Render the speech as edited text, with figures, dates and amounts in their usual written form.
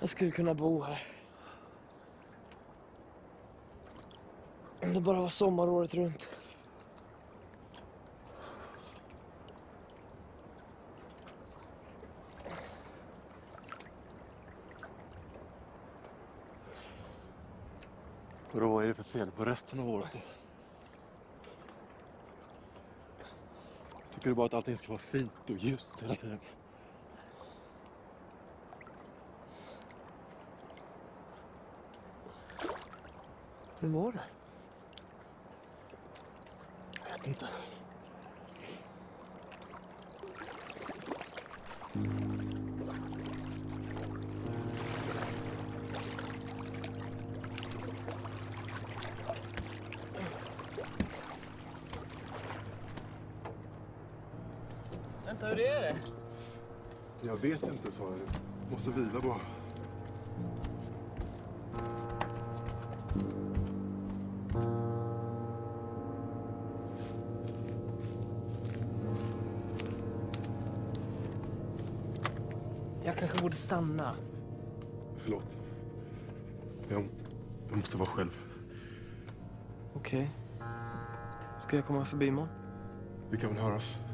Jag skulle kunna bo här. Om det bara var sommar året runt. Vad är det för fel på resten av året då? Tycker du bara att allting ska vara fint och ljust hela tiden? Hur var det? Jag vet inte. Vänta, hur är det? Jag vet inte, sa jag. Måste vila bara. Jag kanske borde stanna. Förlåt. Jag måste vara själv. Okej. Ska jag komma förbi imorgon? Vi kan väl höras.